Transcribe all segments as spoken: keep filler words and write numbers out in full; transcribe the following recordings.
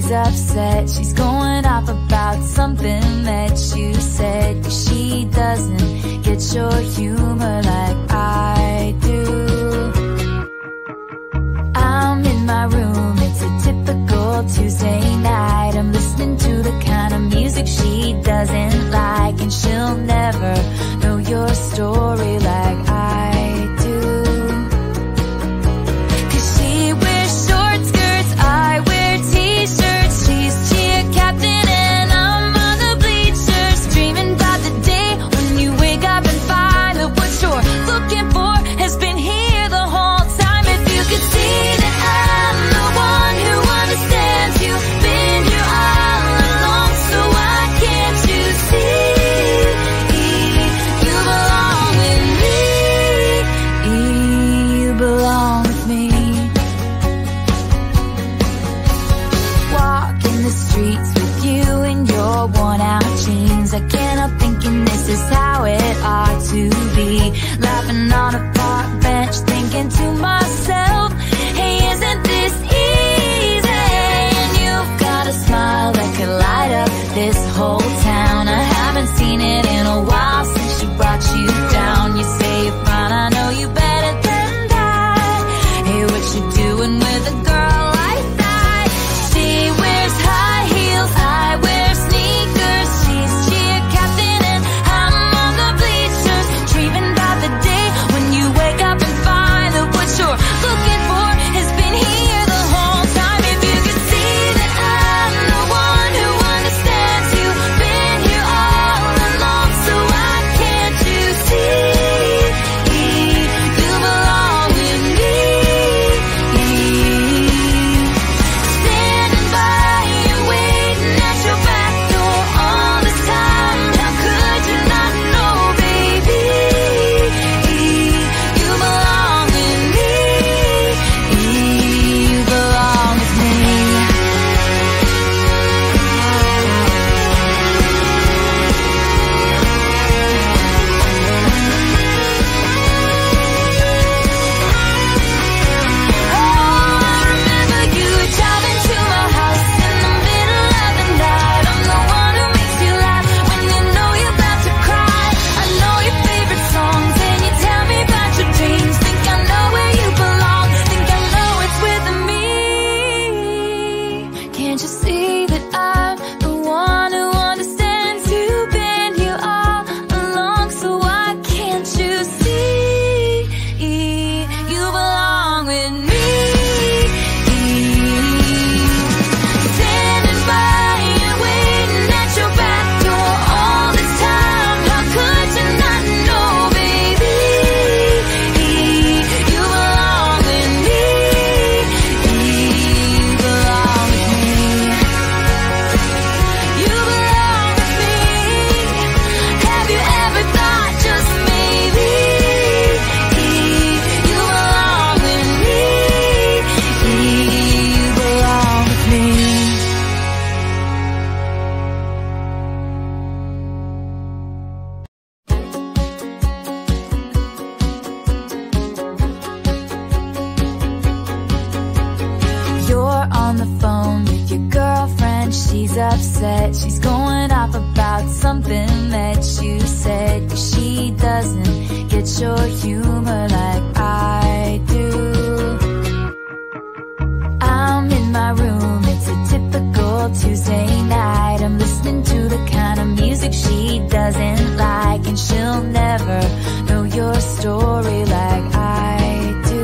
she's upset. She's going off about something that you said. 'Cause she doesn't get your humor like I do. I'm in my room, it's a typical Tuesday night. I'm listening to the kind of music she doesn't like, and she'll never know your story like I do. 'Cause she wears short skirts, I wear t-shirts. She's cheer captain and I'm on the bleachers, dreaming about the day when you wake up and find that what you're looking for has been here the whole time. If you could see that I'm the one who understands you, been here all along, so why can't you see? You belong with me, you belong with me. Walking the streets with you in your worn out jeans, I can't help thinking this is how it ought to be. Laughing on a park bench, thinking to myself, hey, isn't this easy? And you've got a smile that could light up this whole town. I haven't seen it in a while since she brought you down. You say you're fine, I know you better than that. Hey, what you doing with a girl like that? She wears high heels, I wear sneakers. She's cheer captain and I'm on the bleachers, dreaming about the day when you wake up and find that what you're looking for has been here the whole time. If you could see that I'm the one who understands you, been here all along, so why can't you see? You belong with me. Standing by you, waiting at your back door all this time. How could you not know, baby? You belong with me. You belong with me. Oh, I remember you driving to my house in the middle of the night. I'm the one who makes you laugh when you know you're about to cry. I know your favorite songs and you tell me about your dreams. Think I know where you belong, think I know it's with me. Can't you see that I'm the one who understands you, been here all along, so why can't you see? You belong with me. Standing by you, waiting at your back door all this time. How could you not know, baby? You belong with me. You belong with me. You belong with me. Have you ever thought just maybe you belong with me? You belong with me. You're on the phone with your girlfriend, she's upset. She's going off about something that you said. 'Cause she doesn't get your humor like I do. I'm in my room, it's a typical Tuesday night. I'm listening to the kind of music she doesn't like, and she'll never know your story like I do.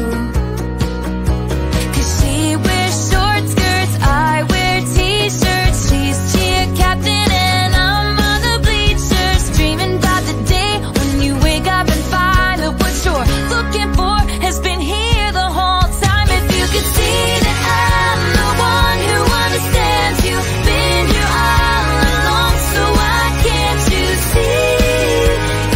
'Cause she wears short skirts, I wear t-shirts. She's cheer captain and I'm on the bleachers, dreaming about the day when you wake up and find that what you're looking for has been here the whole time. If you could see that I'm the one who understands you, been here all along, so why can't you see?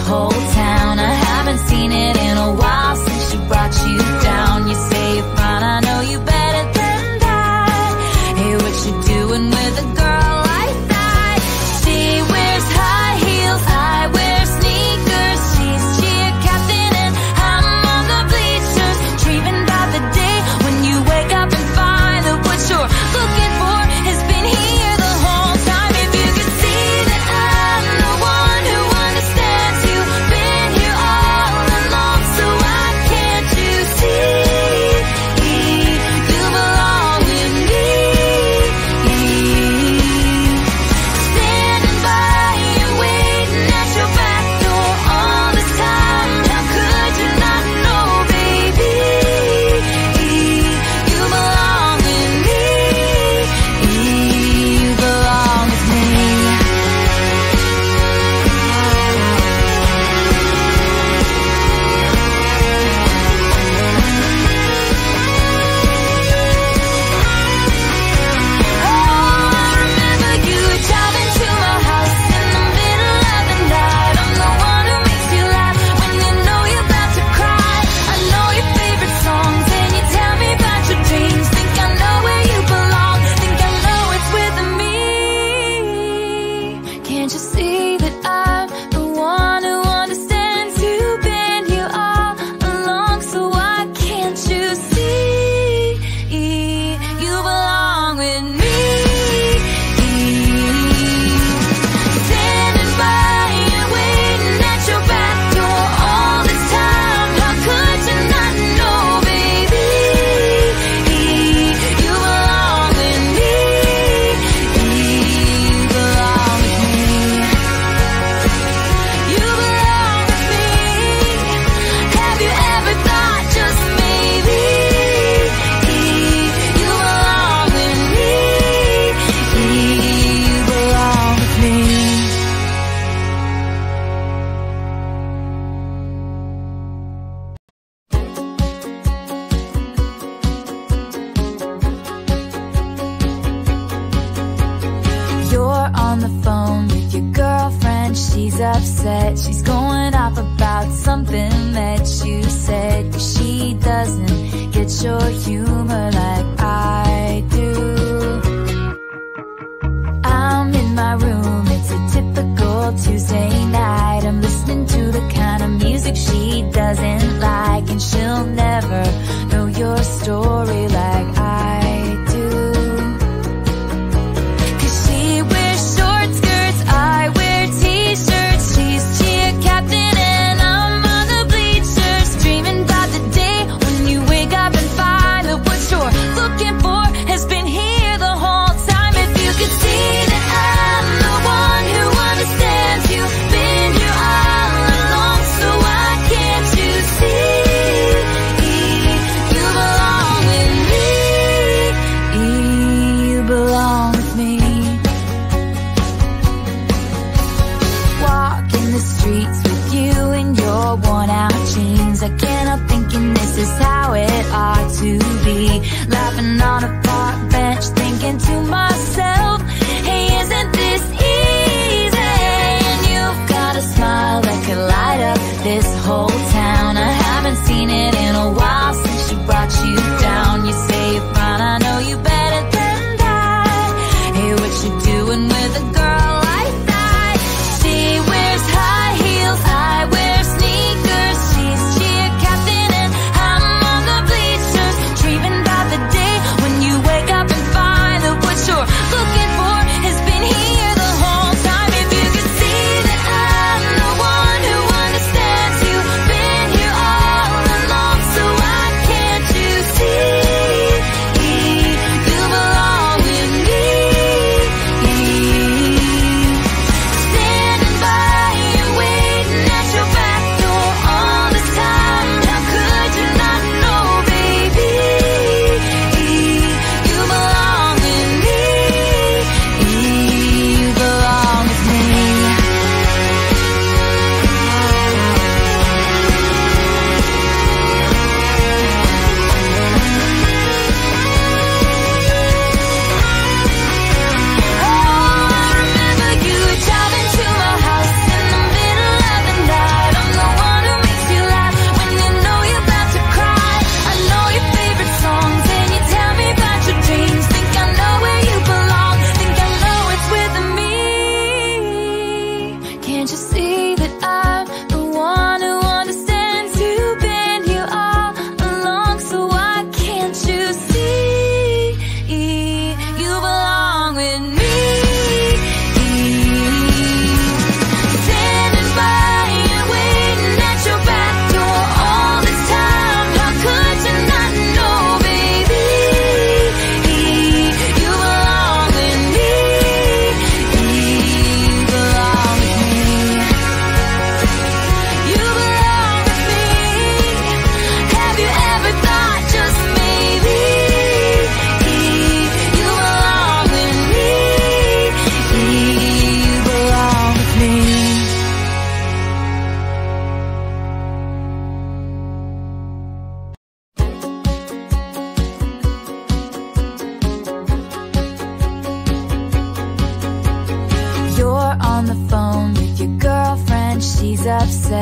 whole town. I haven't seen it in a while since she brought you down. You say you're fine, I know you better than that. Hey, what you doing with a girl like that? She wears high heels, I wear sneakers. She's cheer captain and I'm on the bleachers, dreaming about the day when you wake up and find that what you're looking for has been here the whole time. If you could see that I'm the one who understands you, been here all along, so why can't you see you belong with me? Standing by you, waiting at your back door all this time. How could you not know, baby? You belong with me. You belong with me. Oh, I remember you driving to my house in the middle of the night. I'm the one who makes you laugh when you know you're about to cry. I know your favorite songs and you tell me about your dreams. Think I know where you belong, think I know it's with me. Can't you see that I'm the one who understands you, been here all along, so why can't you see you belong with me? Standing by you, waiting at your back door all this time. How could you not know, baby? You belong with me. You belong with me. You belong with me. Have you ever thought just maybe you belong with me? You belong with me. You're on the phone with your girlfriend, she's upset. She's going off about something that you said. 'Cause she doesn't get your humor like I do. I'm in my room, it's a typical Tuesday night. I'm listening to the kind of music she doesn't like, and she'll never know your story like I do. 'Cause she wears short skirts, I wear t-shirts. She's cheer captain and I'm on the bleachers, dreaming about the day when you wake up and find that what you're looking for has been here the whole time. If you could see that I'm the one who understands you, been here all along, so why can't you see you belong with me? You belong with me. Walk in the streets with you in your worn out jeans. I can't help thinking this is how it ought to be. Laughing on a park bench, thinking to myself, hey, isn't this easy? And you've got a smile that could light up this whole town. I haven't seen it in a while since she brought you down. You say you're fine, I know you better than that. Hey, what you doing with a girl like that? She wears high heels, I wear sneakers. She's cheer captain and I'm on the bleachers, dreaming about the day when you wake up and find that what you're looking for has been here the whole time. If you could see that I'm the one who understands you, been here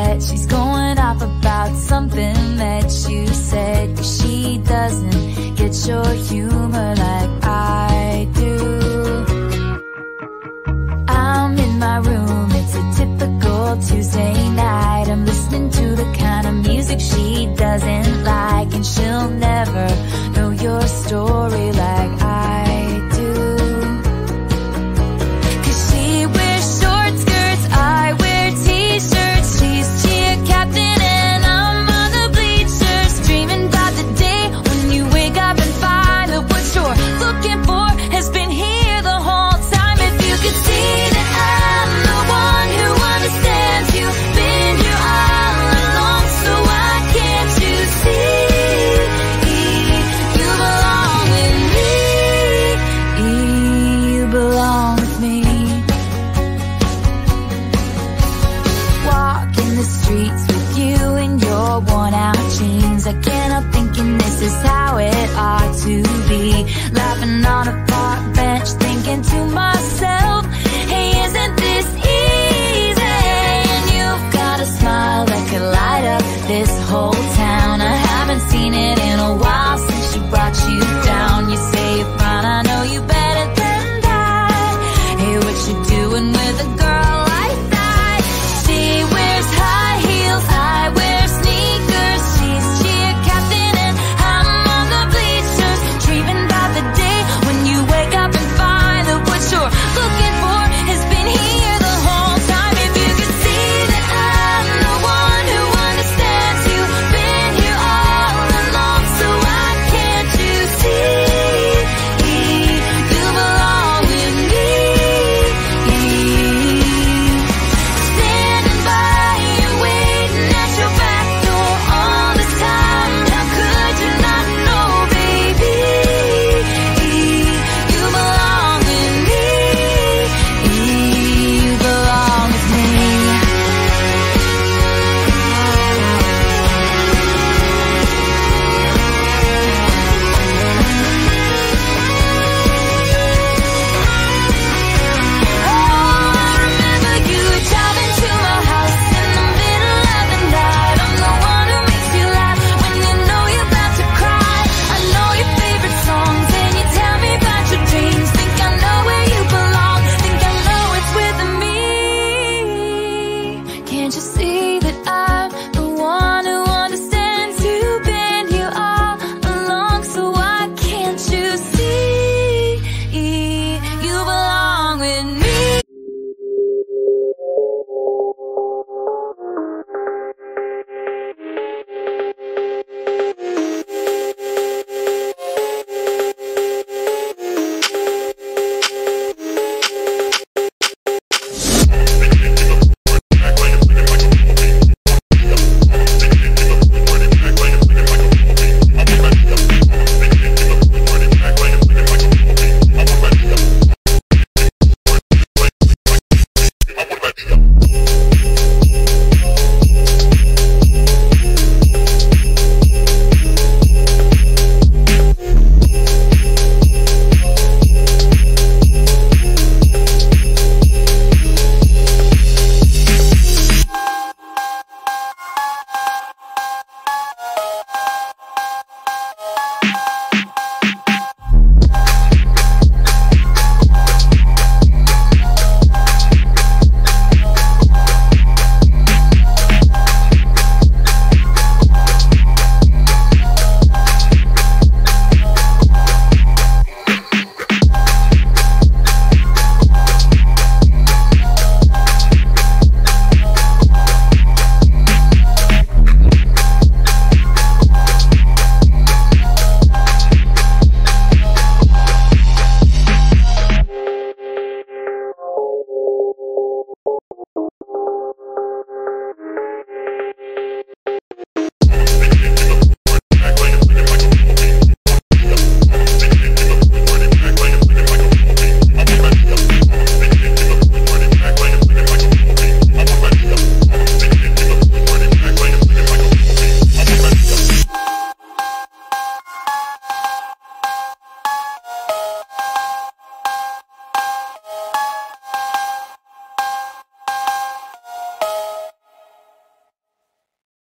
bet she's going off about something that you said, 'cause she doesn't get your humor like I do. I'm in my room, it's a typical Tuesday night. I'm listening to the kind of music she doesn't like, and she'll never know your story like I do. 'Cause she wears short skirts, I wear t-shirts. She's cheer captain and I'm on the bleachers, dreaming about the day when you wake up and find that what you're looking for has been here the whole time. If you could see that I'm the one who understands, you've been here all along, so why can't you see you belong with me? You belong with me. Walking the streets with you in your worn out jeans, I can't help thinking this is how it ought to be. Laughing on a park bench, thinking to myself, hey, isn't this easy? And you've got a smile that could light up this whole town.